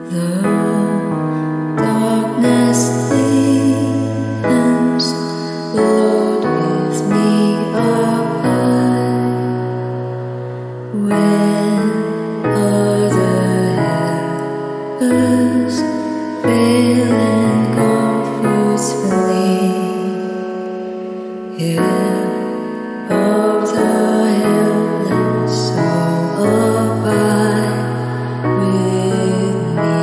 The darkness deepens, Lord, with me abide. When other helpers fail and comforts flee, help of the helpless, so abide with me.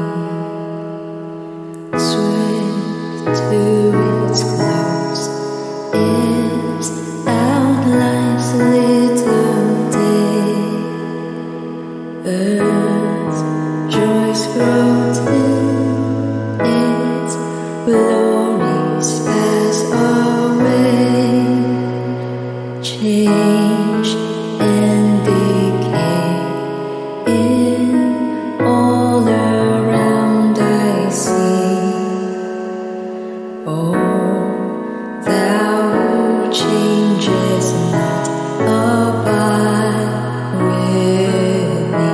Swift to its close, ebbs out life's little day. Earth's joys grow till its glories pass away. Change and decay in all around I see. Oh, thou who changest not, abide with me.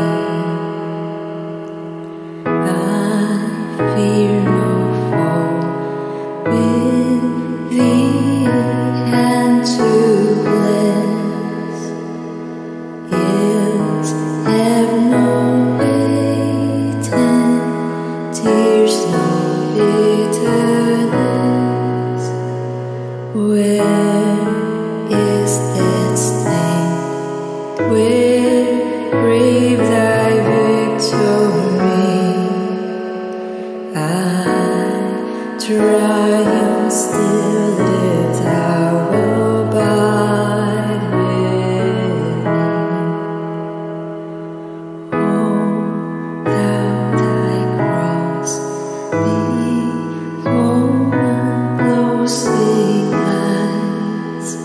I fear no fall, with thee hand to bless. Ills have no weight and tears no bitterness. Where is that sting where brave thy victory? I triumph still if thou abide with me. Hold thou thy cross before close eyes,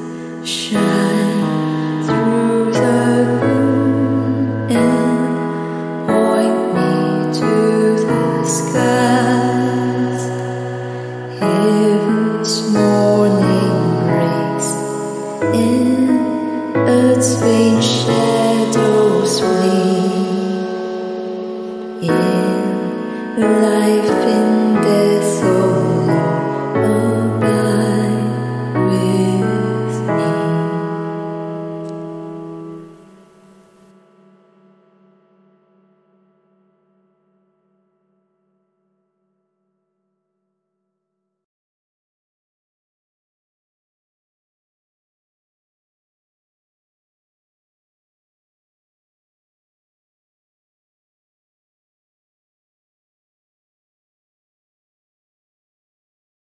shine through the gloom and point me to the skies. Heaven's morning breaks, in earth's faint shadows flee. In life in